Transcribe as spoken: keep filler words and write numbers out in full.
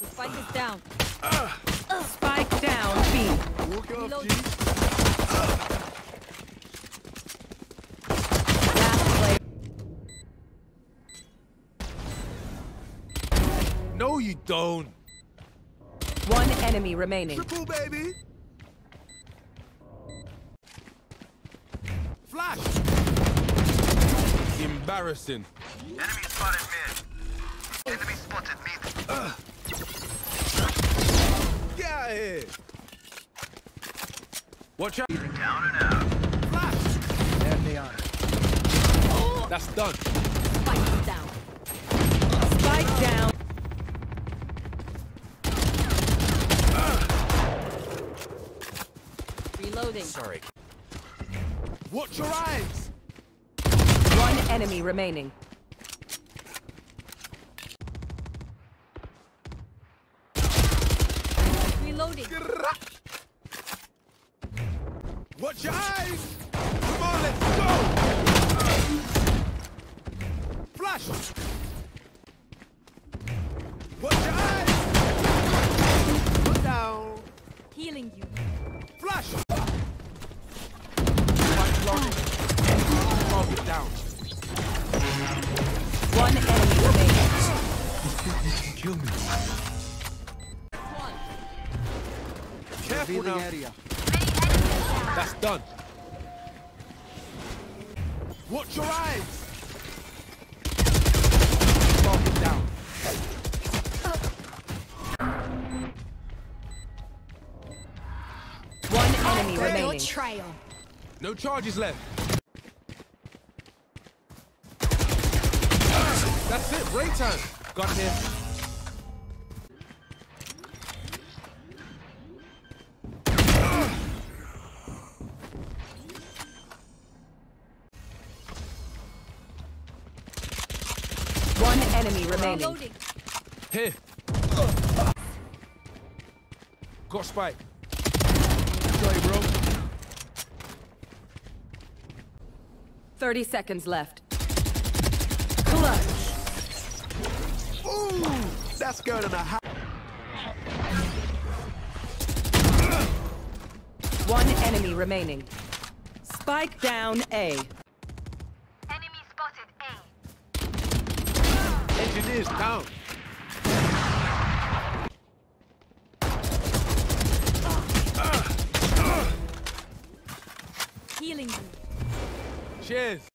The spike is down. Uh, Spike down B. Walk off, Reload. G. Last player. No, you don't. One enemy remaining. Triple, baby. Flash. Embarrassing. Enemy spotted mid. Enemy spotted mid. Uh. Get out of here. Watch out. Down and out. Flash. There they are. That's done. Spike is down. Spike down. Reloading. Sorry. Watch your eyes. One enemy remaining. Reloading. Watch your eyes. Come on, let's go. Flash. Watch your eyes. Put down. Healing you. Flash. Spike planted. Target down. One enemy remaining. Kill me. One. Careful now. That's done. Watch your eyes. Target down. One enemy Your remaining. trail. No charges left. That's it. Break time. Got him. One enemy remaining. Reloading. Here. Got spike. Sorry, bro. Thirty seconds left. Clutch. Ooh, that's going in a house. One enemy remaining. Spike down A. Enemy spotted A. Engineers down. Healing you. Cheers.